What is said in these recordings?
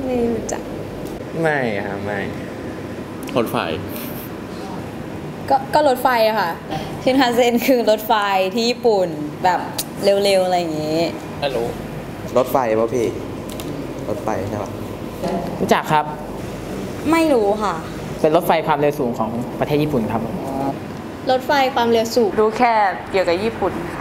ไม่รู้จักไม่ครับไม่รถไฟก็รถไฟอะค่ะชินคันเซ็นคือรถไฟที่ญี่ปุ่นแบบเร็วๆอะไรอย่างงี้ไม่รู้รถไฟป่ะพี่รถไฟใช่ป่ะรู้จักครับไม่รู้ค่ะเป็นรถไฟความเร็วสูงของประเทศญี่ปุ่นครับรถไฟความเร็วสูงรู้แค่เกี่ยวกับญี่ปุ่นค่ะ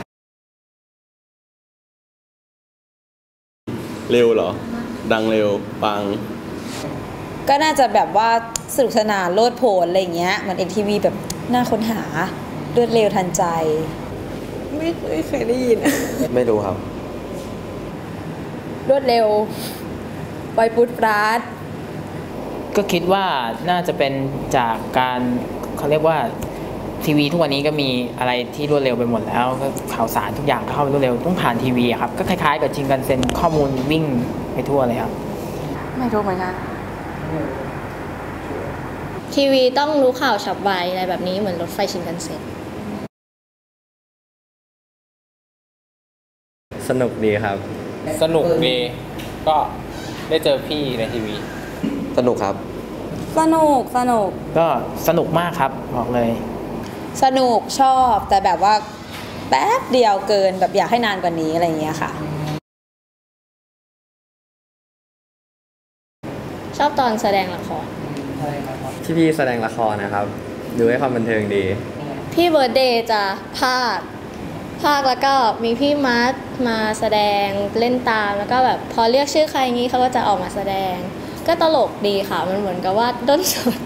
เร็วเหรอดังเร็วปังก็น่าจะแบบว่าสนุกสนานโลดโผนอะไรเงี้ยมันMTVแบบน่าค้นหารวดเร็วทันใจไม่เคยได้ยินไม่รู้ครับรวดเร็วไวปุดปราดก็คิดว่าน่าจะเป็นจากการเขาเรียกว่าทีวีทุกวันนี้ก็มีอะไรที่รวดเร็วไปหมดแล้วก็ข่าวสารทุกอย่างเข้ารวดเร็วต้องผ่านทีวีครับก็คล้ายๆกับชินคันเซ็นข้อมูลวิ่งไปทั่วเลยครับไม่รู้เหมือนกันทีวีต้องรู้ข่าวฉับไวอะไรแบบนี้เหมือนรถไฟชินคันเซ็นสนุกดีครับสนุกดีก็ได้เจอพี่ในทีวีสนุกครับสนุกก็สนุกมากครับบอกเลยสนุกชอบแต่แบบว่าแป๊บเดียวเกินแบบอยากให้นานกว่านี้อะไรอย่างเงี้ยค่ะชอบตอนแสดงละครที่พี่แสดงละครนะครับดูให้ความบันเทิงดีพี่เบิร์ดเดย์จะภาคแล้วก็มีพี่มาร์ทมาแสดงเล่นตามแล้วก็แบบพอเรียกชื่อใครงี้เขาก็จะออกมาแสดงก็ตลกดีค่ะมันเหมือนกับว่าต้นสด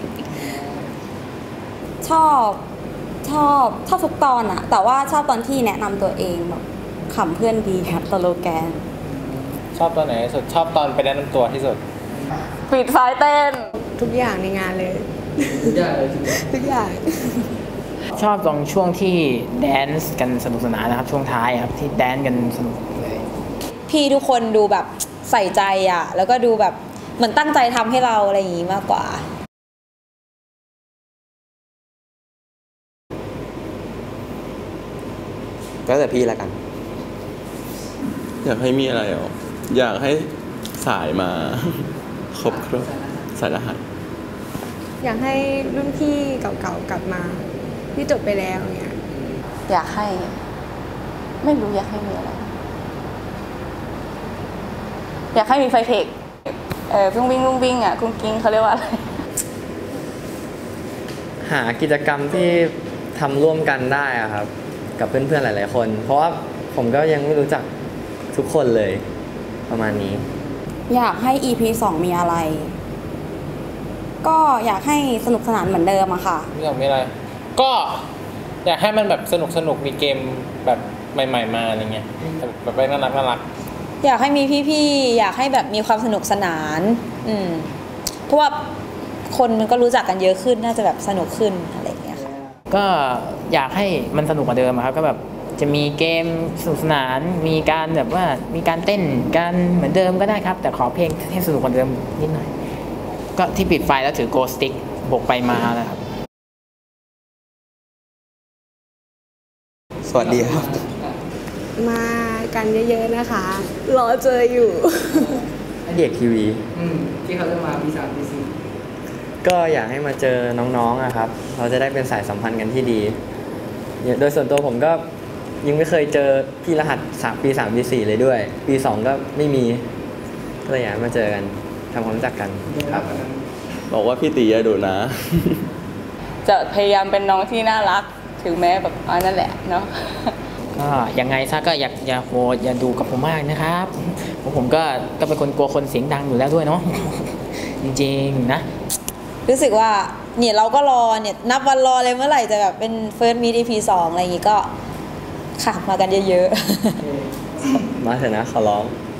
ชอบทุกตอนอะแต่ว่าชอบตอนที่แนะนำตัวเองแบบขำเพื่อนดีครับสโลแกนชอบตอนไหนที่สุดชอบตอนไปแนะนำตัวที่สุดปิดไฟเต้นทุกอย่างในงานเลยทุกอย่างชอบตรงช่วงที่แดนซ์กันสนุกสนานนะครับช่วงท้ายครับที่แดนซ์กันสนุกเลยพี่ทุกคนดูแบบใส่ใจอะแล้วก็ดูแบบเหมือนตั้งใจทำให้เราอะไรอย่างงี้มากกว่าแล้วแต่พี่แล้วกันอยากให้มีอะไรหรออยากให้สายมาครบสายรหัสอยากให้รุ่นพี่เก่าๆกลับมาที่จบไปแล้วเนี่ยอยากให้ไม่รู้อยากให้มีอะไรอยากให้มีไฟเทควิ่งอ่ะกุ้งกิ้งเขาเรียกว่าอะไรหากิจกรรมที่ทำร่วมกันได้อะครับกับเพื่อนๆหลายๆคนเพราะว่าผมก็ยังไม่รู้จักทุกคนเลยประมาณนี้อยากให้ EP 2 มีอะไรก็อยากให้สนุกสนานเหมือนเดิมอะค่ะไม่อยากมีอะไรก็อยากให้มันแบบสนุกมีเกมแบบใหม่ๆมาอะไรเงี้ยแบบน่ารักอยากให้มีพี่ๆอยากให้แบบมีความสนุกสนานเพราะว่าคนมันก็รู้จักกันเยอะขึ้นน่าจะแบบสนุกขึ้นอะไรอย่างเงี้ยค่ะก็อยากให้มันสนุกกว่าเดิมครับก็แบบจะมีเกมสนุกสนานมีการแบบว่ามีการเต้นกันเหมือนเดิมก็ได้ครับแต่ขอเพลงให้สนุกกว่าเดิมนิดหน่อยก็ที่ปิดไฟแล้วถือโกสติ๊กบกไปมานะครับสวัสดีครับมากันเยอะๆนะคะรอเจออยู่เด็กทีวีที่เขาจะมาปี 3 ปี 4 ก็อยากให้มาเจอน้องๆอะครับเราจะได้เป็นสายสัมพันธ์กันที่ดีโดยส่วนตัวผมก็ยังไม่เคยเจอพี่รหัสปี 3 ปี 4เลยด้วยปี 2ก็ไม่มีก็เลยอยากมาเจอกันทำความรู้จักกันครับบอกว่าพี่ตีอย่าดุนะจะพยายามเป็นน้องที่น่ารักถึงแม้แบบนั่นแหละเนาะก็ยังไงซะก็อย่าโหดอย่าดูกับผมมากนะครับผมก็เป็นคนกลัวคนเสียงดังอยู่แล้วด้วยเนาะจริงๆนะรู้สึกว่าเนี่ยเราก็รอเนี่ยนับวันรอเลยเมื่อไหร่จะแบบเป็น First Meet EP 2อะไรอย่างงี้ก็ขับมากันเยอะๆมาเถอะนะขอร้อง